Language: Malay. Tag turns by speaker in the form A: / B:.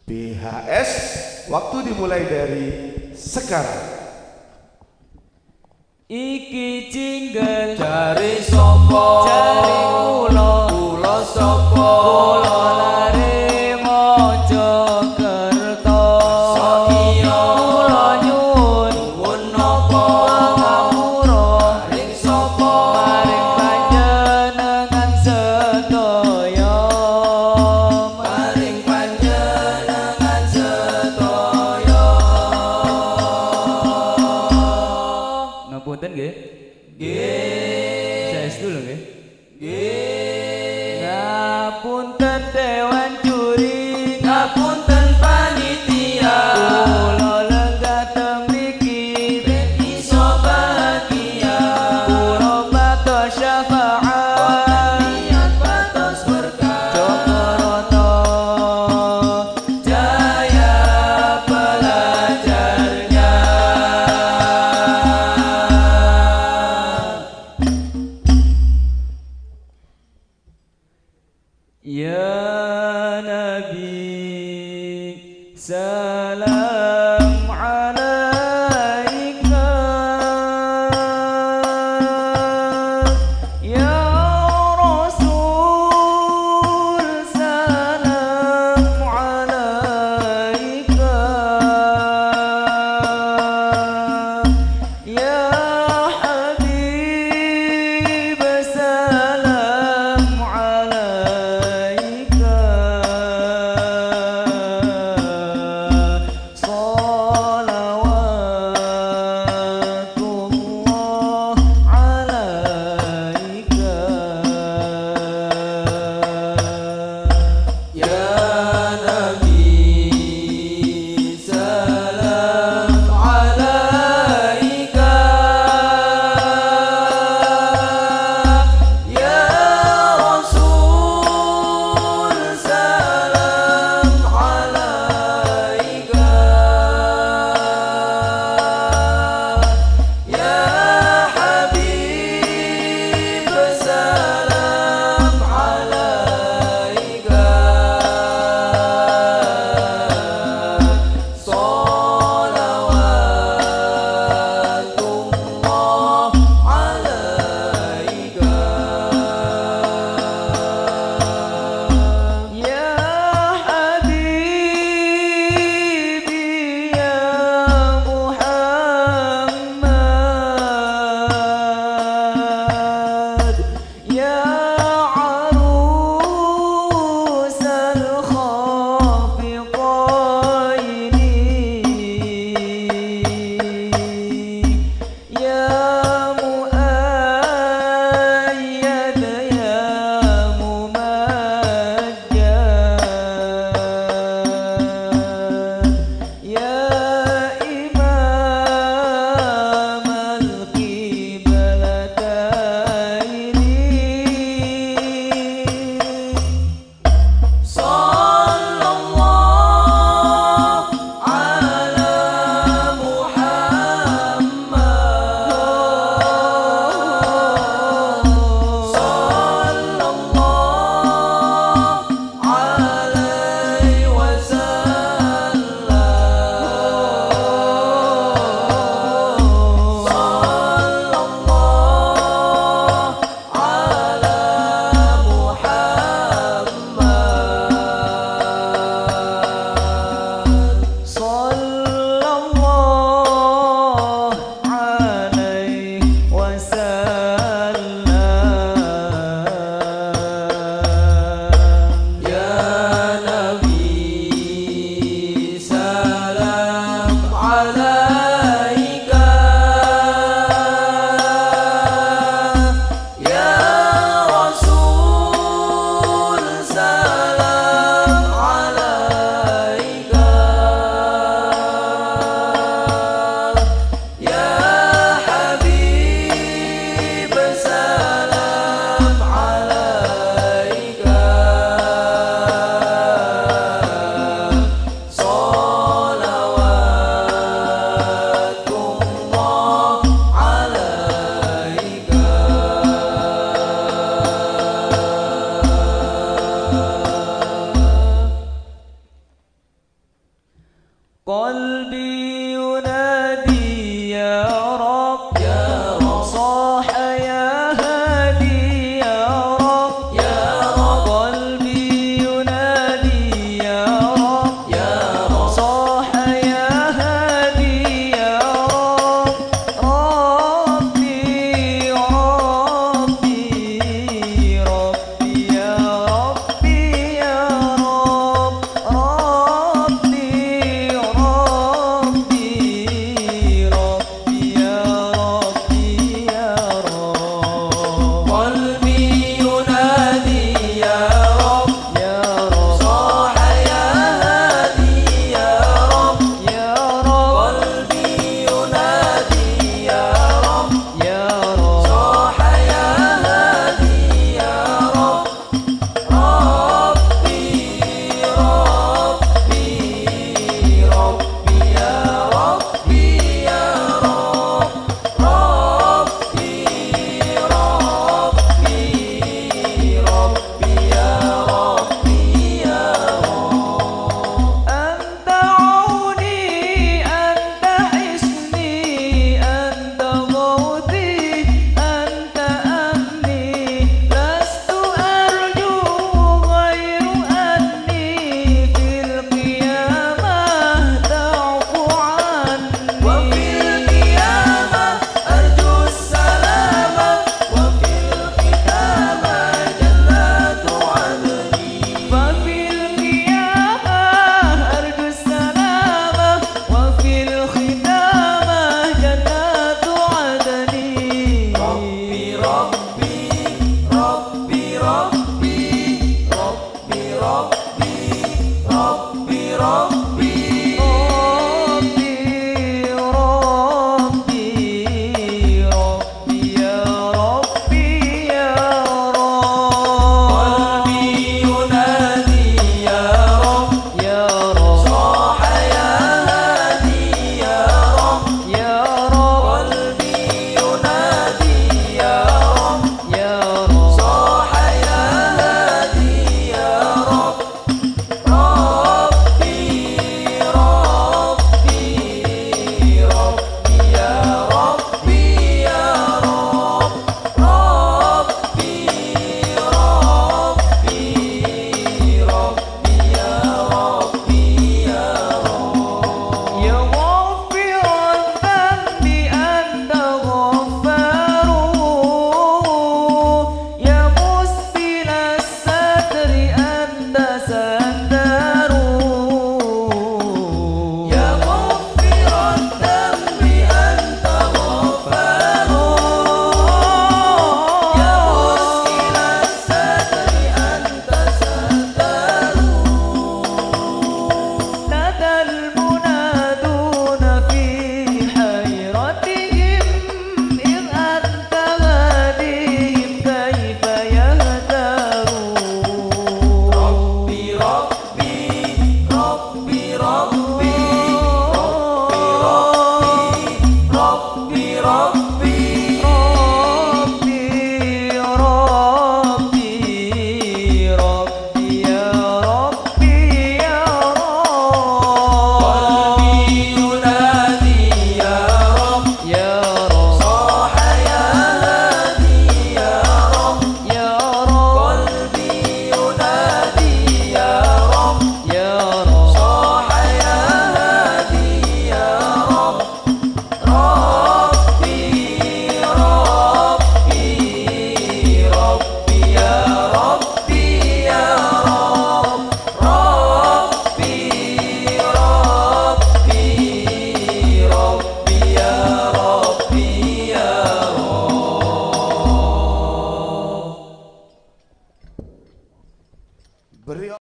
A: BHS, waktu dimulai dari sekarang.
B: Iki jingle jari sopo, jari kula sopo, kula lare Mojokerto. Sakiya kula nyuwun napa ngapura maring sapa maring panjenengan sedaya, maring panjenengan sedaya. Ngapunten nggih. Nggih. Saestu lho nggih. Nggih. Ngapunten Dewan Juri, ngapunten panitia. Kula lenggah temriki ben iso bahagia. Kula patos syafaat, niat patos berkah. Jogoroto jaya pelajarnya. Ya Nabi, salam alaika. Ya Rasul, salam alaika. Ya Habib, salam alaika. قلبي ينادي يا رب يا رب صاح يا هادي يا رب يا رب قلبي ينادي يا رب يا رب صاح يا هادي يا رب ربي ربي ربي يا ربي يا رب ربي
C: Rob